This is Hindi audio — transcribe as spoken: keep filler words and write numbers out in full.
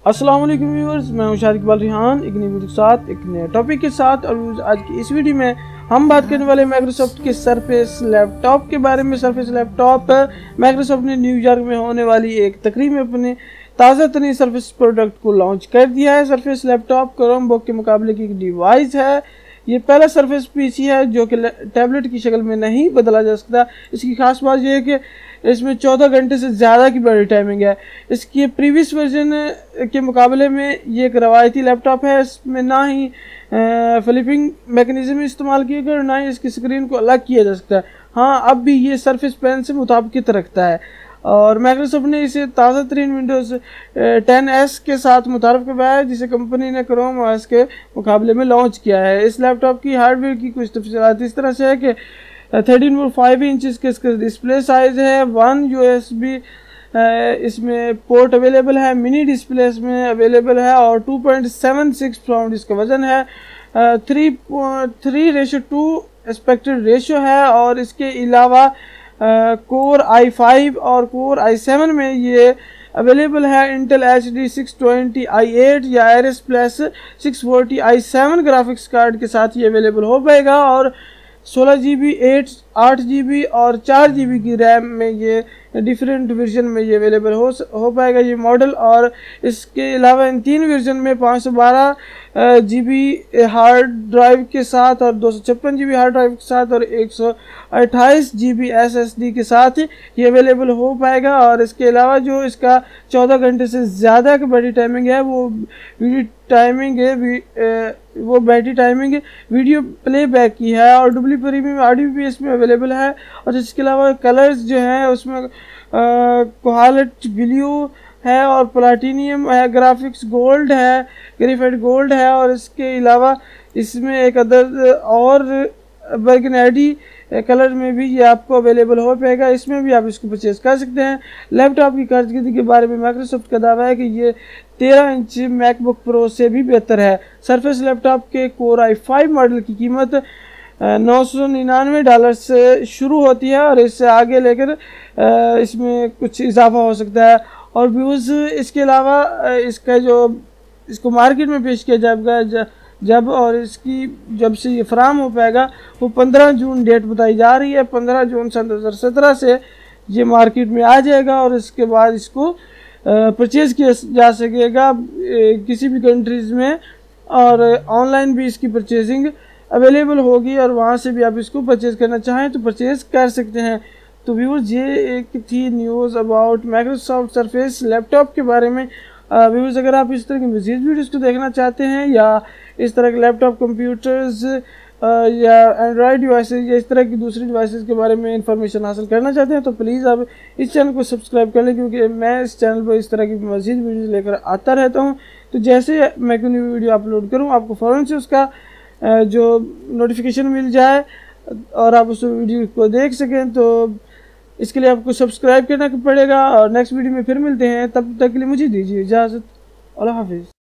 अस्सलाम वालेकुम व्यूअर्स, मैं हूं शाहिद रेहान एक नई वीडियो के साथ एक नए टॉपिक के साथ। और आज की इस वीडियो में हम बात करने वाले माइक्रोसॉफ्ट के सरफेस लैपटॉप के बारे में। सरफेस लैपटॉप माइक्रोसॉफ्ट ने न्यूयॉर्क में होने वाली एक तकरीब में अपने ताज़ा तरीन सरफेस प्रोडक्ट को लॉन्च कर दिया है। सरफेस लैपटॉप क्रोमबुक के मुकाबले की एक डिवाइस है। ये पहला सरफेस पीसी है जो कि टैबलेट की शक्ल में नहीं बदला जा सकता। इसकी खास बात यह है कि इसमें चौदह घंटे से ज़्यादा की बैटरी टाइमिंग है। इसकी प्रीवियस वर्जन के मुकाबले में ये एक रवायती लैपटॉप है। इसमें ना ही फ्लिपिंग मैकेनिज्म इस्तेमाल किया गया और ना ही इसकी स्क्रीन को अलग किया जा सकता है। हाँ, अब भी ये सरफेस पेन से मुताबिकत रखता है और माइक्रोसॉफ्ट ने इसे ताज़ा तरीन विंडोज़ टेन एस के साथ मुतारफ़ करवाया है, जिसे कंपनी ने क्रोम ओएस के मुकाबले में लॉन्च किया है। इस लैपटॉप की हार्डवेयर की कुछ तफसीलात इस तरह से है कि थर्टीन पॉइंट फाइव इंचज़ के इसका डिस्प्ले साइज़ है। वन यू एस बी इसमें पोर्ट अवेलेबल है, मिनी डिस्प्ले इसमें अवेलेबल है और two point seven six pound इसका वज़न है। Three three ratio two aspected ratio है और इसके अलावा कोर आई फाइव और कोर आई सेवन में ये अवेलेबल है। Intel H D six twenty i eight या Iris plus six forty i seven graphics card के साथ ये अवेलेबल हो पाएगा और सोलह जी बी एट आठ जी बी और चार जी बी की रैम में ये डिफरेंट वर्जन में ये अवेलेबल हो हो पाएगा ये मॉडल। और इसके अलावा इन तीन वर्जन में पाँच सौ बारह जी बी हार्ड ड्राइव के साथ और दो सौ छप्पन जी बी हार्ड ड्राइव के साथ और एक सौ अट्ठाईस G B S S D के साथ ये अवेलेबल हो पाएगा। और इसके अलावा जो इसका चौदह घंटे से ज़्यादा की बैटरी टाइमिंग है वो वीडियो टाइमिंग है वो बैटरी टाइमिंग वीडियो प्लेबैक की है और डुप्ली प्रीमियम ऑडियो भी इसमें अवेलेबल है। और इसके अलावा कलर्स जो हैं उसमें कोहालेट ब्लू है और प्लाटिनियम है, ग्राफिक्स गोल्ड है, ग्रेफाइट गोल्ड है और इसके अलावा इसमें एक अदर और बर्गनैडी कलर में भी ये आपको अवेलेबल हो पाएगा। इसमें भी आप इसको परचेज कर सकते हैं। लैपटॉप की कारकर्दगी के बारे में माइक्रोसॉफ्ट का दावा है कि ये तेरह इंच मैकबुक प्रो से भी बेहतर है। सरफेस लैपटॉप के कोर आई फाइव मॉडल की कीमत नौ सौ निन्यानवे डॉलर से शुरू होती है और इससे आगे लेकर इसमें कुछ इजाफा हो सकता है। और व्यूज़ इसके अलावा इसका जो इसको मार्केट में पेश किया जाएगा जब और इसकी जब से ये फराम हो पाएगा वो पंद्रह जून डेट बताई जा रही है। पंद्रह जून सन दो हज़ार सत्रह से ये मार्केट में आ जाएगा और इसके बाद इसको परचेज़ किया जा सकेगा किसी भी कंट्रीज़ में और ऑनलाइन भी इसकी परचेजिंग अवेलेबल होगी और वहाँ से भी आप इसको परचेज़ करना चाहें तो परचेज़ कर सकते हैं। तो व्यूअर्स, ये एक थी news about Microsoft Surface laptop के बारे में। व्यूअर्स, अगर आप इस तरह की मज़ीद वीडियोज़ को देखना चाहते हैं या इस तरह के लैपटॉप कंप्यूटर्स या एंड्रॉयड डिवाइसेस या इस तरह की दूसरी डिवाइसेस के बारे में इंफॉर्मेशन हासिल करना चाहते हैं तो प्लीज़ आप इस चैनल को सब्सक्राइब कर लें, क्योंकि मैं इस चैनल पर इस तरह की मज़ीद वीडियोज़ लेकर आता रहता हूँ। तो जैसे मैं कोई न्यू वीडियो अपलोड करूँ आपको फ़ौरन से उसका जो नोटिफिकेशन मिल जाए और आप उस वीडियो को देख सकें। तो इसके लिए आपको सब्सक्राइब करना पड़ेगा और नेक्स्ट वीडियो में फिर मिलते हैं। तब तक के लिए मुझे दीजिए इजाज़त। अल्लाह हाफिज़।